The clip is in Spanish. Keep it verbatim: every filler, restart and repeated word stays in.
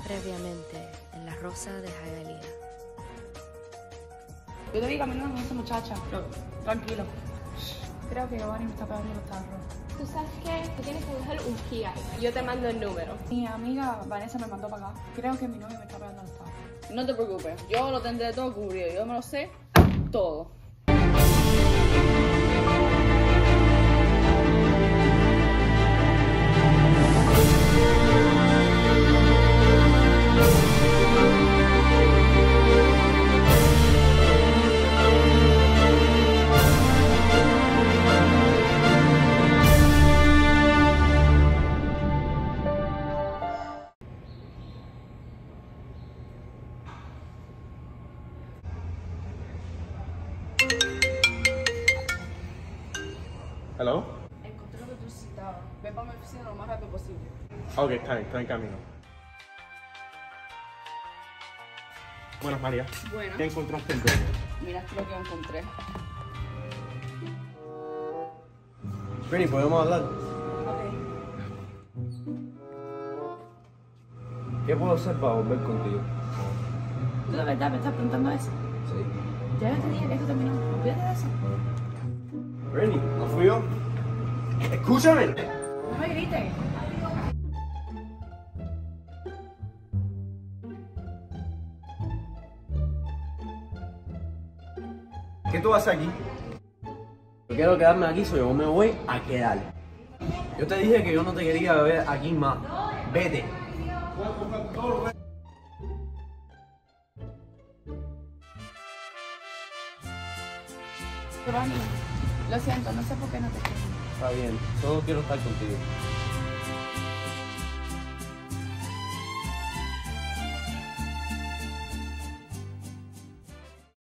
Previamente, en La Rosa de Hialeah. Yo te vi caminando con esa muchacha. No, tranquilo. Creo que Giovanni me está pegando los tarros. ¿Tú sabes qué? Tú tienes que dejar un P I. Yo te mando el número. Mi amiga Vanessa me mandó para acá. Creo que mi novio me está pegando los tarros. No te preocupes, yo lo tendré todo cubrido. Yo me lo sé todo. ¿Hello? Encontré lo que tú necesitabas. Ve para mi oficina lo más rápido posible. Ok, está bien, está en camino. Buenas, María. Bueno. ¿Qué encontraste en Google? Mira esto lo que encontré. Benny, ¿podemos hablar? Ok. ¿Qué puedo hacer para volver contigo? ¿Tú de verdad me estás preguntando eso? Sí. Ya yo te dije que esto terminó. Olvídate de eso. Benny, ¿no fui yo? ¡Escúchame! No me grites. ¿Qué tú haces aquí? Yo quiero quedarme aquí, so yo me voy a quedar. Yo te dije que yo no te quería ver aquí más. Vete. Giovanni, lo siento, no sé por qué no te quiero. Está bien, solo quiero estar contigo.